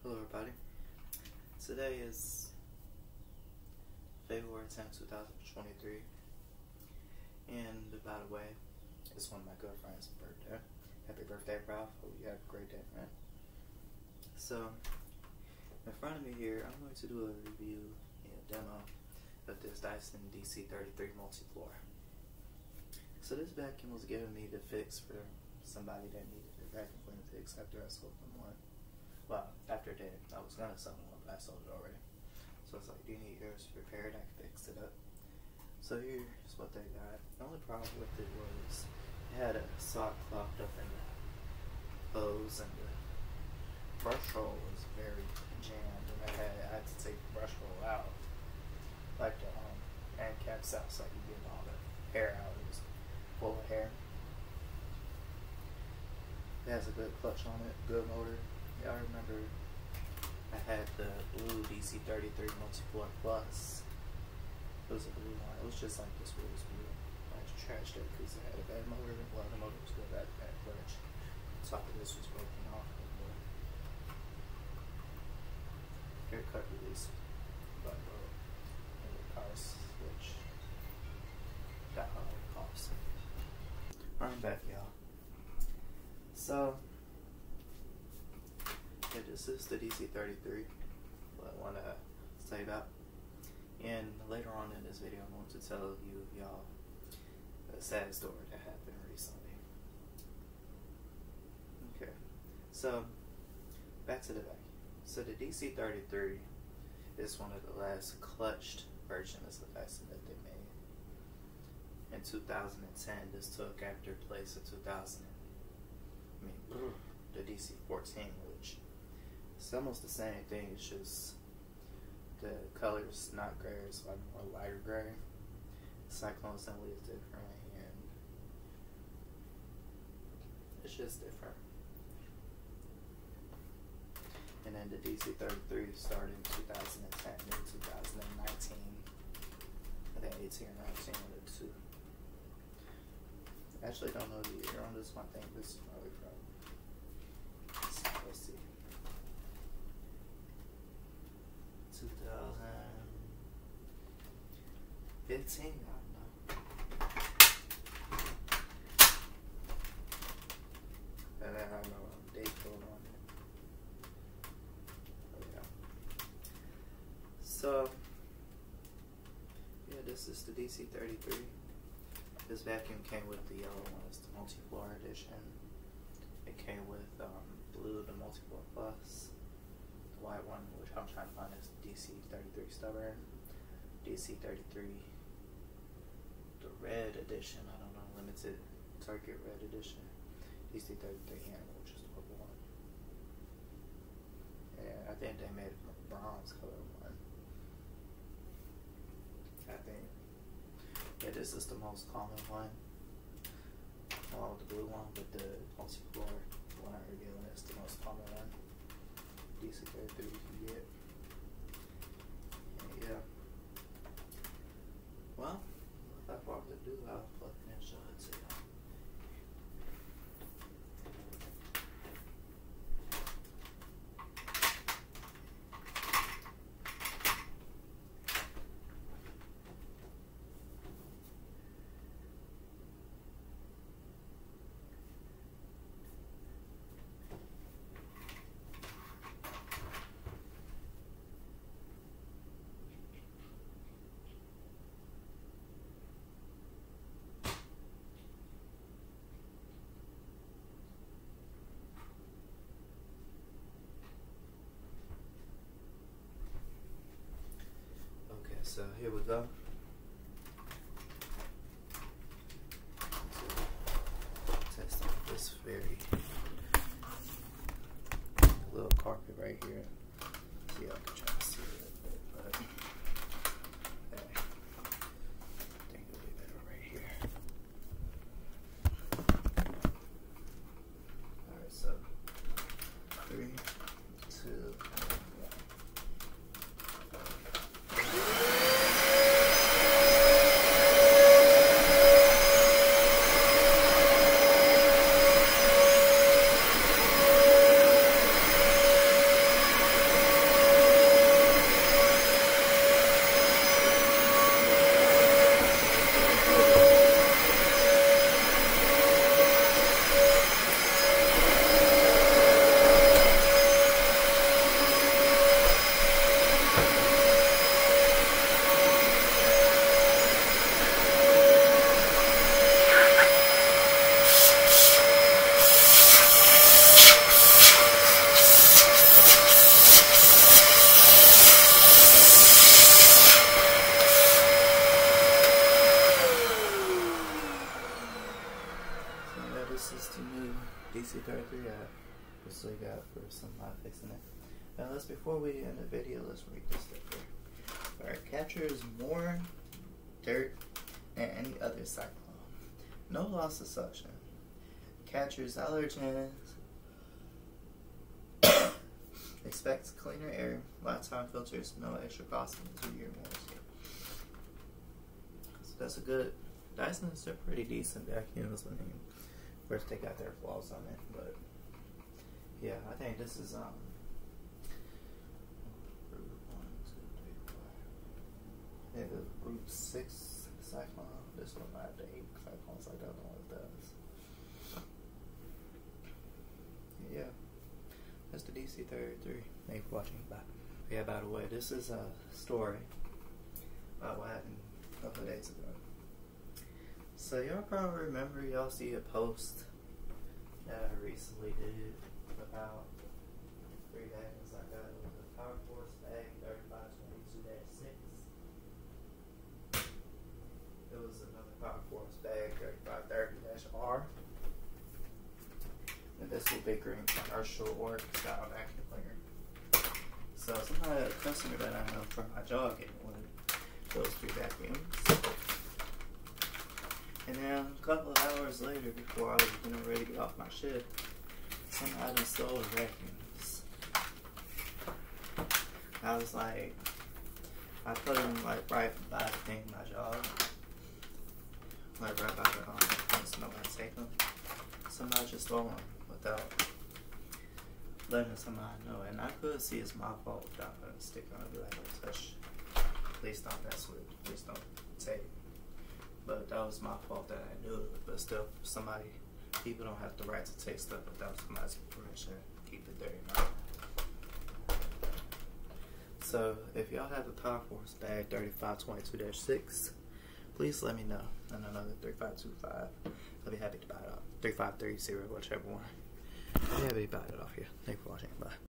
Hello everybody. Today is February 10th, 2023, and by the way, it's one of my good friend's birthday. Happy birthday, Ralph. Hope you have a great day, man. So, in front of me here, I'm going to do a review and a demo of this Dyson DC33 Multifloor. So this vacuum was given me to fix for somebody that needed a vacuum cleaner fix after I sold them one. Well, after that, I was gonna sell one, but I sold it already. So it's like, do you need yours repaired? I can fix it up. So here's what they got. The only problem with it was it had a sock clogged up in the hose, and the brush hole was very jammed, and I had to take the brush hole out, like the end caps out, so I could get all the hair out. It was full of hair. It has a good clutch on it, good motor. Yeah, I remember I had the blue DC33 Multifloor Plus. It was a blue one. It was just like this one was blue. I just trashed it because it had a bad motor. Well, the motor was good, it had a bad clutch. The top of this was broken off. Haircut release button and the power switch. Got how it costs. I'm back, y'all. So yeah, this is the DC33, what I want to say about. And later on in this video, I'm going to tell y'all a sad story that happened recently. Okay, so back to the vacuum. So the DC33 is one of the last clutched versions of Dyson that they made. In 2010, this took after place of the DC14, which it's almost the same thing. It's just the color's not gray, it's like more lighter gray. Cyclone assembly is different, and it's just different. And then the DC33 started in 2010 and 2019. I think 18 or 19 with it too. I actually don't know the year on this one. I think this is probably from. Let's see. 2015, I don't know. And then I have no date code on it. Oh, yeah. So, yeah, this is the DC33. This vacuum came with the yellow one, it's the Multifloor edition. It came with blue, the Multifloor Plus. The white one, which I'm trying to find, is DC33 Stubborn. DC33, the red edition, I don't know, limited Target red edition. DC33 Animal, which is the purple one. And I think they made a bronze color one. I think. Yeah, this is the most common one. Along with the blue one, but the Multifloor one I'm reviewing is the most common one. DC33 you can get. And yeah. Well, without further ado, I'll plug it in and show it to you. So here we go. Test out this very little carpet right here. See, I can try to see it, but hey, I think it'll be better right here. Alright, so 3, 2, for somebody fixing it. Now, before we end the video, let's read this sticker. Alright, captures more dirt than any other cyclone. No loss of suction. Captures allergens. Expects cleaner air. Lifetime filters. No extra cost and 2-year warranty. So that's a good. Dyson is a pretty decent vacuum. I mean, of course they got their flaws on it, but yeah, I think this is Route 1, 2, 3, 4. I think the Route 6 cyclone. This one might have the 8 cyclones like that one does. Yeah, that's the DC33. Thank you for watching. Bye. Yeah, by the way, this is a story about what happened a couple of days ago. So y'all probably remember, y'all see a post that I recently did about 3 days ago. It was a Power Force bag 3522-6. It was another Power Force bag 3530-R. And this will be green commercial or style vacuum cleaner. So somebody, a customer that I know from my job, gave me one of those 3 vacuums. And then a couple of hours later, before I was ready to get off my shift, somebody stole the vacuums. I was like, I put them like right by the thing, my job, like right by the place nobody take them. Somebody just stole them without letting somebody know, and I could see it's my fault without putting a sticker on it, be like, don't touch, please don't mess with it, please don't take. But that was my fault that I knew it. But still, people don't have the right to take stuff without somebody's permission. Keep it there, you know. So, if y'all have a Power Force bag 3522-6, please let me know. And another 3525. I'll be happy to buy it off. 3530, whichever one. I'll be happy to buy it off here. Thanks for watching. Bye.